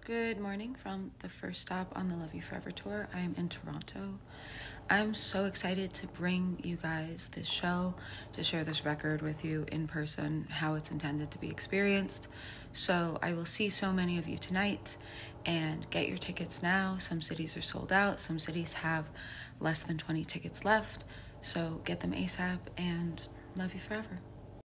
Good morning from the first stop on the Love You Forever tour. I am in Toronto. I'm so excited to bring you guys this show, to share this record with you in person, how it's intended to be experienced. So I will see so many of you tonight, and get your tickets now. Some cities are sold out. Some cities have less than 20 tickets left. So get them ASAP, and love you forever.